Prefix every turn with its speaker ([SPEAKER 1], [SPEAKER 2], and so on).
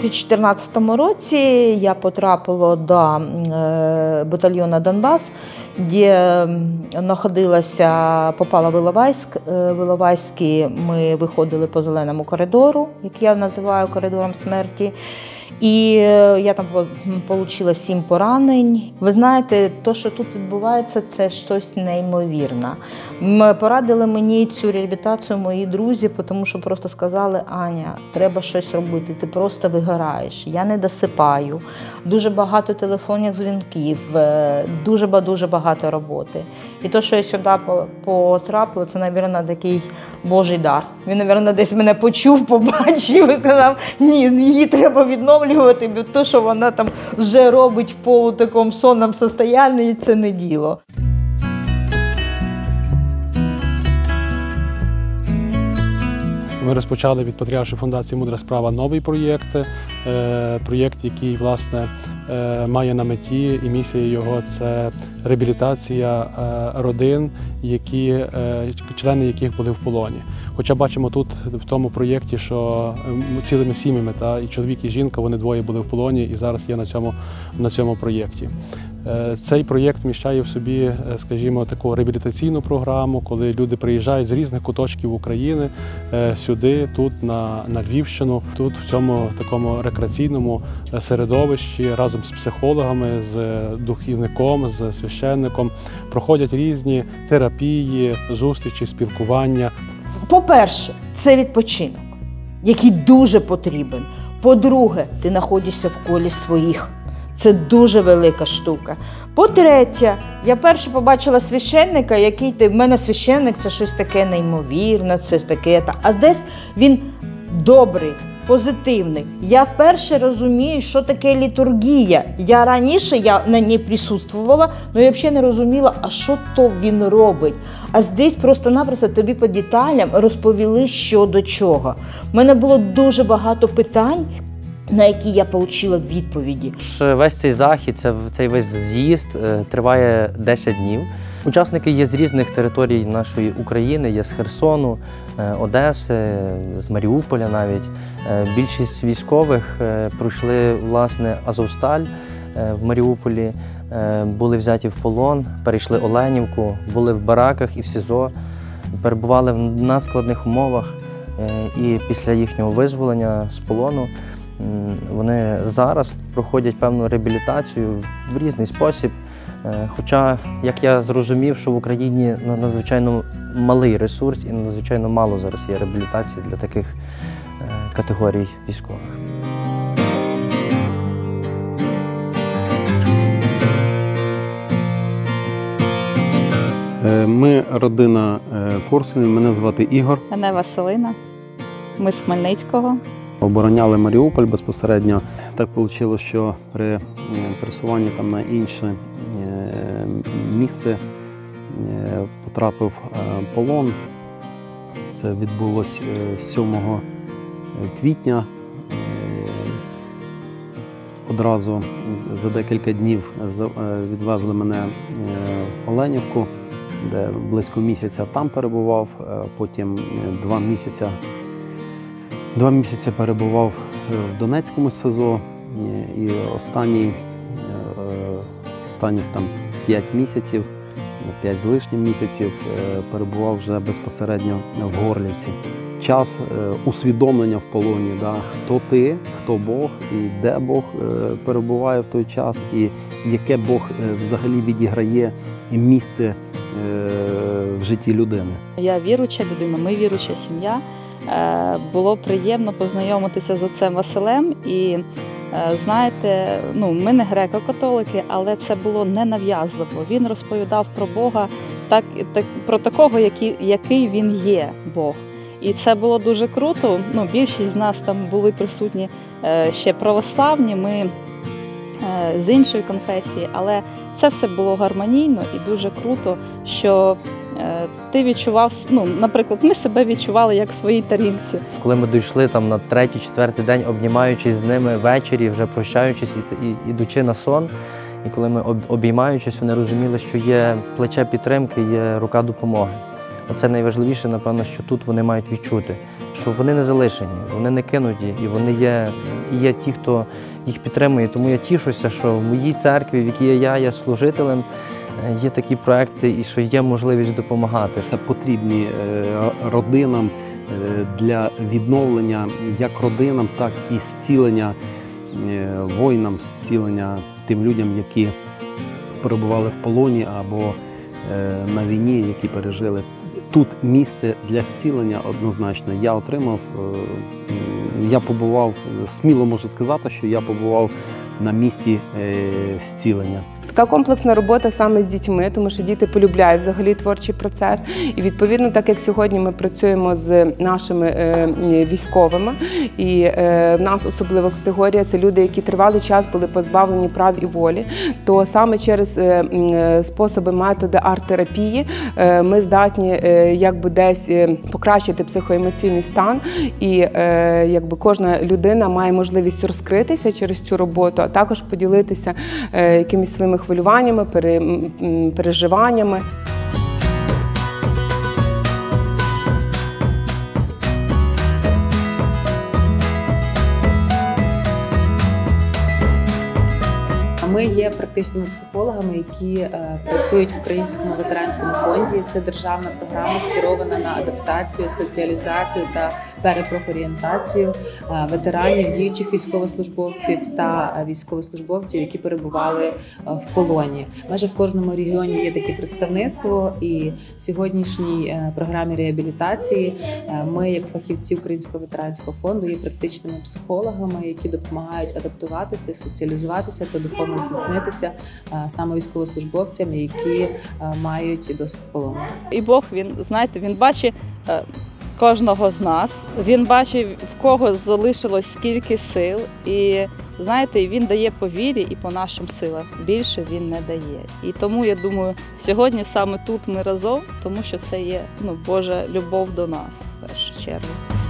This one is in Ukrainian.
[SPEAKER 1] 2014 році я потрапила до батальйону «Донбас», де попала в Іловайськ. В Іловайську ми виходили по зеленому коридору, як я називаю коридором смерті. І я там отримала 7 поранень. Ви знаєте, те, що тут відбувається, це щось неймовірне. Порадили мені цю реабілітацію мої друзі, тому що просто сказали: Аня, треба щось робити, ти просто вигораєш. Я не досипаю, дуже багато телефонних дзвінків, дуже багато роботи. І те, що я сюди потрапила, це, мабуть, такий Божий дар. Він, мабуть, десь мене почув, побачив і сказав: ні, її треба відновлювати, бо те, що вона там вже робить в полутакому сонному стані, це не діло.
[SPEAKER 2] Ми розпочали від Патріаршої фундації «Мудра справа» новий проєкт, який, власне, має на меті, і місія його – це реабілітація родин, члени яких були в полоні. Хоча бачимо тут, в тому проєкті, що цілими сім'ями, і чоловік, і жінка, вони двоє були в полоні і зараз є на цьому проєкті. Цей проєкт вміщає в собі, скажімо, таку реабілітаційну програму, коли люди приїжджають з різних куточків України сюди, тут, на Львівщину, тут, в цьому такому рекреаційному середовищі, разом з психологами, з духовником, з священником, проходять різні терапії, зустрічі, спілкування.
[SPEAKER 1] По-перше, це відпочинок, який дуже потрібен. По-друге, ти знаходишся в колі своїх. Це дуже велика штука. По-третє, я перше побачила священника, в мене священник – це щось таке неймовірне, це таке, а десь він добрий, позитивний. Я вперше розумію, що таке літургія. Раніше на ній присутствувала, але я взагалі не розуміла, а що то він робить. А здесь просто-напросто тобі по деталям розповіли, що до чого. У мене було дуже багато питань, на які я отримала відповіді.
[SPEAKER 3] Весь цей захід, цей весь з'їзд триває 10 днів. Учасники є з різних територій нашої України, є з Херсону, Одеси, з Маріуполя навіть. Більшість військових пройшли, власне, Азовсталь в Маріуполі, були взяті в полон, перейшли Оленівку, були в бараках і в СІЗО, перебували в надскладних умовах, і після їхнього визволення з полону вони зараз проходять певну реабілітацію в різний спосіб. Хоча, як я зрозумів, що в Україні надзвичайно малий ресурс і надзвичайно мало зараз є реабілітації для таких категорій військових.
[SPEAKER 4] Ми родина Корсунів, мене звати Ігор.
[SPEAKER 5] Мене Василина, ми з Хмельницького.
[SPEAKER 4] Обороняли Маріуполь безпосередньо. Так вийшло, що при пересуванні на інше місце потрапив полон. Це відбулося 7 квітня. Одразу за декілька днів відвезли мене в Оленівку, де близько місяця там перебував, потім 2 місяці перебував в Донецькому СИЗО і останніх 5 місяців, 5 з лишнім місяців перебував вже безпосередньо в Горлівці. Час усвідомлення в полоні, хто ти, хто Бог і де Бог перебуває в той час, і яке Бог взагалі відіграє місце в житті людини.
[SPEAKER 5] Я віруюча людина, ми віруюча сім'я. Було приємно познайомитися з отцем Василем і, знаєте, ми не греко-католики, але це було ненав'язливо. Він розповідав про Бога, про такого, який він є, Бог. І це було дуже круто. Більшість з нас там були присутні ще православні, ми з іншої конфесії, але це все було гармонійно і дуже круто, що ти відчував, наприклад, ми себе відчували як в своїй тарілці.
[SPEAKER 3] Коли ми дійшли на 3-4 день, обнімаючись з ними ввечері, вже прощаючись і ідучи на сон, і коли ми обіймаючись, вони розуміли, що є плече підтримки, є рука допомоги. Оце найважливіше, напевно, що тут вони мають відчути, що вони не залишені, вони не кинуті, і вони є ті, хто їх підтримує. Тому я тішуся, що в моїй церкві, в якій я є служителем, є такі проекти і що є можливість допомагати.
[SPEAKER 4] Це потрібні родинам для відновлення як родинам, так і зцілення воїнам, зцілення тим людям, які перебували в полоні або на війні, які пережили. Тут місце для зцілення однозначно. Я отримав, я побував, сміло можу сказати, що я побував на місці зцілення.
[SPEAKER 6] Така комплексна робота саме з дітьми, тому що діти полюбляють взагалі творчий процес. І відповідно, так як сьогодні ми працюємо з нашими військовими, і в нас особлива категорія – це люди, які тривалий час були позбавлені прав і волі, то саме через способи, методи арт-терапії ми здатні якби десь покращити психоемоційний стан, і якби кожна людина має можливість розкритися через цю роботу, а також поділитися якимись своїми хвилюваннями, переживаннями.
[SPEAKER 7] Ми є практичними психологами, які працюють в Українському ветеранському фонді. Це державна програма, скерована на адаптацію, соціалізацію та перепрофорієнтацію ветеранів, діючих військовослужбовців та військовослужбовців, які перебували в полоні. Майже в кожному регіоні є таке представництво, і в сьогоднішній програмі реабілітації ми, як фахівці Українського ветеранського фонду, є практичними психологами, які допомагають адаптуватися, соціалізуватися та духовно зміцнитися саме військовослужбовцям, які мають досвід полону.
[SPEAKER 5] І Бог, він бачить кожного з нас, він бачить, в кого залишилось скільки сил, і знаєте, він дає по вірі і по нашим силам. Більше він не дає. І тому, я думаю, сьогодні саме тут ми разом, тому що це є Божа любов до нас, в першу чергу.